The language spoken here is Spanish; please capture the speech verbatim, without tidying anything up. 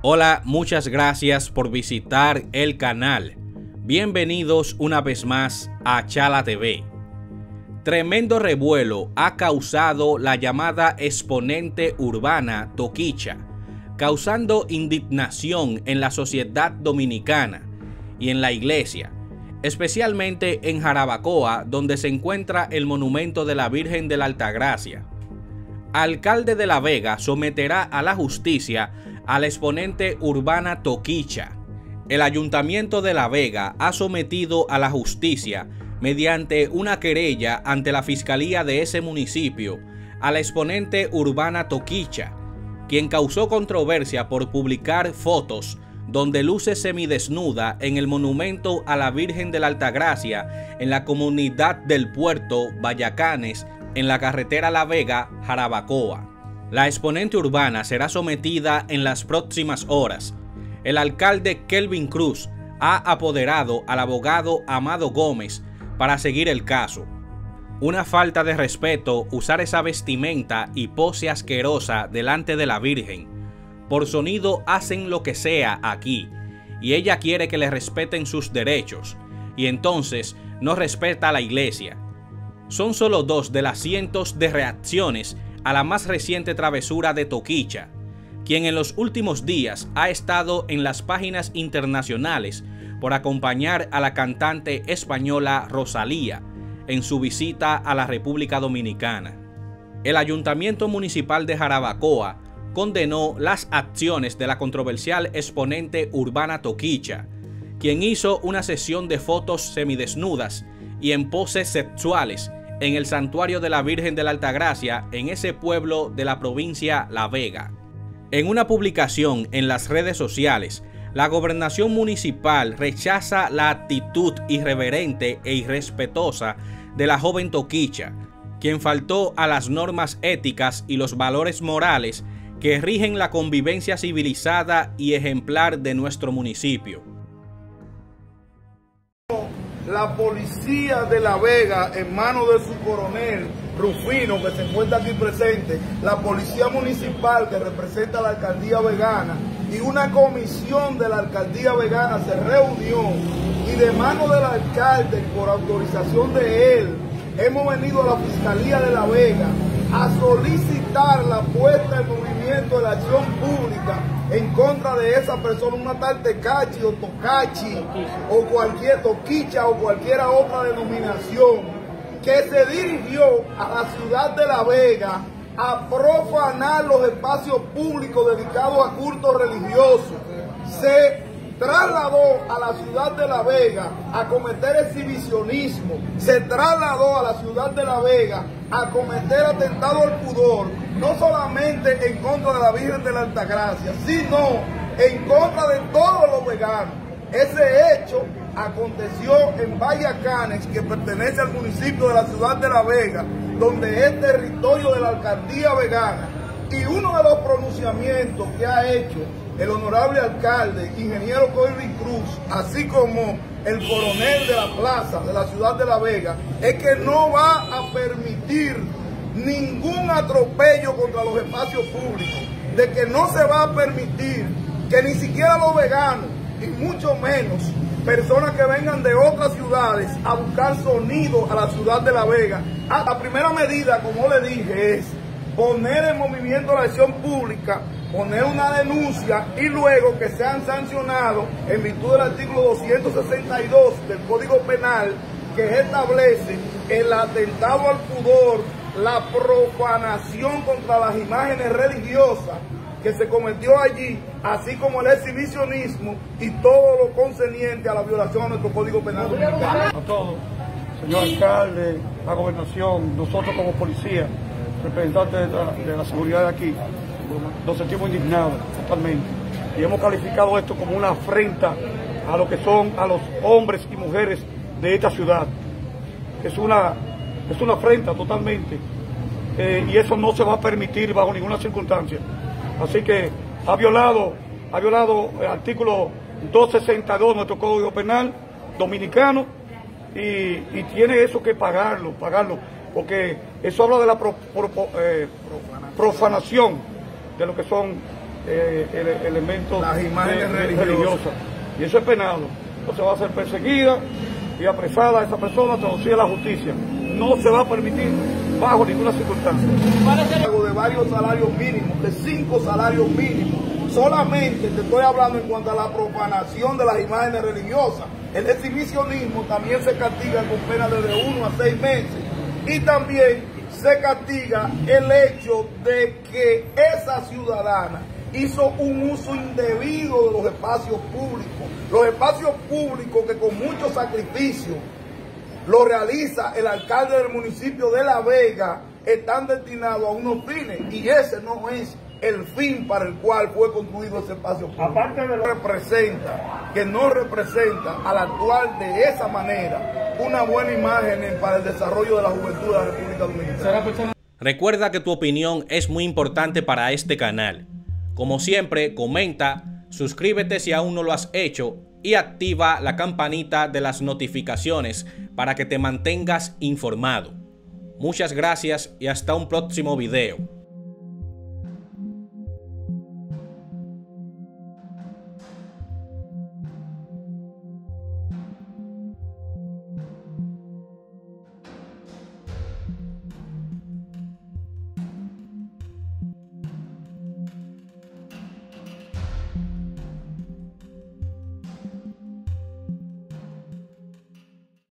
Hola, muchas gracias por visitar el canal. Bienvenidos una vez más a Chala T V. Tremendo revuelo ha causado la llamada exponente urbana Toquicha, causando indignación en la sociedad dominicana y en la iglesia, especialmente en Jarabacoa, donde se encuentra el monumento de la Virgen de la Altagracia. Alcalde de La Vega someterá a la justicia a la exponente urbana Toquicha. El Ayuntamiento de La Vega ha sometido a la justicia, mediante una querella ante la Fiscalía de ese municipio, a la exponente urbana Toquicha, quien causó controversia por publicar fotos donde luce semidesnuda en el monumento a la Virgen de la Altagracia en la comunidad del Puerto Vallacanes, en la carretera La Vega-Jarabacoa. La exponente urbana será sometida en las próximas horas. El alcalde Kelvin Cruz ha apoderado al abogado Amado Gómez para seguir el caso. Una falta de respeto usar esa vestimenta y pose asquerosa delante de la Virgen. Por sonido hacen lo que sea aquí, y ella quiere que le respeten sus derechos, y entonces no respeta a la iglesia. Son solo dos de las cientos de reacciones a la más reciente travesura de Toquicha, quien en los últimos días ha estado en las páginas internacionales por acompañar a la cantante española Rosalía en su visita a la República Dominicana. El Ayuntamiento Municipal de Jarabacoa condenó las acciones de la controversial exponente urbana Toquicha, quien hizo una sesión de fotos semidesnudas y en poses sexuales en el santuario de la Virgen de la Altagracia en ese pueblo de la provincia La Vega. En una publicación en las redes sociales, la gobernación municipal rechaza la actitud irreverente e irrespetuosa de la joven Toquicha, quien faltó a las normas éticas y los valores morales que rigen la convivencia civilizada y ejemplar de nuestro municipio. La policía de La Vega, en manos de su coronel Rufino, que se encuentra aquí presente, la policía municipal que representa a la alcaldía vegana y una comisión de la alcaldía vegana se reunió, y de manos del alcalde, por autorización de él, hemos venido a la Fiscalía de La Vega a solicitar la puesta en movimiento de la acción pública en contra de esa persona, una tal Tecachi o Tocachi o cualquier Toquicha o cualquiera otra denominación, que se dirigió a la ciudad de La Vega a profanar los espacios públicos dedicados a cultos religiosos. Se trasladó a la ciudad de La Vega a cometer exhibicionismo, se trasladó a la ciudad de La Vega a cometer atentado al pudor, no solamente en contra de la Virgen de la Altagracia, sino en contra de todos los veganos. Ese hecho aconteció en Vallacanes, que pertenece al municipio de la ciudad de La Vega, donde es territorio de la alcaldía vegana. Y uno de los pronunciamientos que ha hecho el honorable alcalde, ingeniero Kelvin Cruz, así como el coronel de la plaza de la ciudad de La Vega, es que no va a permitir ningún atropello contra los espacios públicos, de que no se va a permitir que ni siquiera los veganos, y mucho menos personas que vengan de otras ciudades a buscar sonido a la ciudad de La Vega. La primera medida, como le dije, es poner en movimiento la acción pública, poner una denuncia y luego que sean sancionados en virtud del artículo doscientos sesenta y dos del Código Penal, que establece el atentado al pudor, la profanación contra las imágenes religiosas que se cometió allí, así como el exhibicionismo y todo lo concerniente a la violación a nuestro Código Penal dominicano. A todos, señor alcalde, la gobernación, nosotros como policía, representantes de la, de la seguridad de aquí, nos sentimos indignados totalmente y hemos calificado esto como una afrenta a lo que son a los hombres y mujeres de esta ciudad. Es una, es una afrenta totalmente, eh, y eso no se va a permitir bajo ninguna circunstancia. Así que ha violado, ha violado el artículo doscientos sesenta y dos de nuestro Código Penal dominicano, y, y tiene eso que pagarlo, pagarlo, porque eso habla de la pro, pro, eh, profanación de lo que son eh, ele, elementos las imágenes de, religiosas. religiosas. Y eso es penado. Entonces va a ser perseguida y apresada a esa persona, traducida a la justicia. No se va a permitir bajo ninguna circunstancia. De varios salarios mínimos, de cinco salarios mínimos. Solamente te estoy hablando en cuanto a la profanación de las imágenes religiosas. El exhibicionismo también se castiga con pena de de uno a seis meses. Y también se castiga el hecho de que esa ciudadana hizo un uso indebido de los espacios públicos. Los espacios públicos que con mucho sacrificio lo realiza el alcalde del municipio de La Vega están destinados a unos fines y ese no es el fin para el cual fue construido ese espacio público. Aparte de lo que representa, que no representa al actual de esa manera una buena imagen para el desarrollo de la juventud de la República Dominicana. Recuerda que tu opinión es muy importante para este canal. Como siempre, comenta, suscríbete si aún no lo has hecho y activa la campanita de las notificaciones para que te mantengas informado. Muchas gracias y hasta un próximo video.